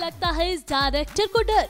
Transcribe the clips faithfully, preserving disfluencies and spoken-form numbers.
लगता है इस डायरेक्टर को डर।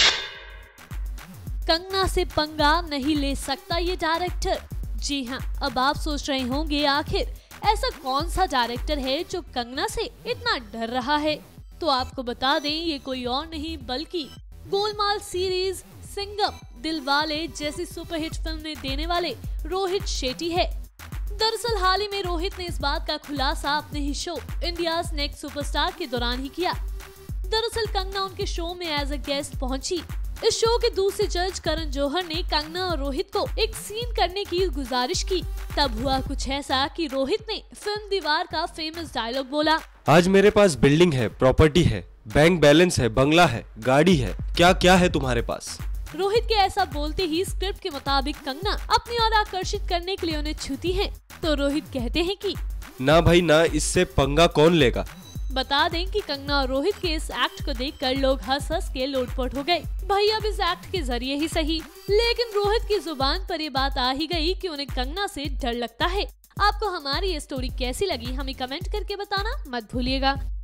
कंगना से पंगा नहीं ले सकता ये डायरेक्टर। जी हाँ, अब आप सोच रहे होंगे आखिर ऐसा कौन सा डायरेक्टर है जो कंगना से इतना डर रहा है। तो आपको बता दें, ये कोई और नहीं बल्कि गोलमाल सीरीज, सिंघम, दिलवाले जैसी सुपरहिट फिल्में देने वाले रोहित शेट्टी है। दरअसल हाल ही में रोहित ने इस बात का खुलासा अपने ही शो इंडियाज नेक्स्ट सुपरस्टार के दौरान ही किया। दरअसल कंगना उनके शो में एज अ गेस्ट पहुंची। इस शो के दूसरे जज करण जौहर ने कंगना और रोहित को एक सीन करने की गुजारिश की। तब हुआ कुछ ऐसा कि रोहित ने फिल्म दीवार का फेमस डायलॉग बोला, आज मेरे पास बिल्डिंग है, प्रॉपर्टी है, बैंक बैलेंस है, बंगला है, गाड़ी है, क्या क्या है तुम्हारे पास। रोहित के ऐसा बोलते ही स्क्रिप्ट के मुताबिक कंगना अपनी ओर आकर्षित करने के लिए उन्हें छूती है। तो रोहित कहते हैं कि ना भाई ना, इससे पंगा कौन लेगा। बता दें कि कंगना और रोहित के इस एक्ट को देखकर लोग हंस हंस के लोटपोट हो गए। भाई अब इस एक्ट के जरिए ही सही, लेकिन रोहित की जुबान पर ये बात आ ही गई कि उन्हें कंगना से डर लगता है। आपको हमारी ये स्टोरी कैसी लगी हमें कमेंट करके बताना मत भूलिएगा।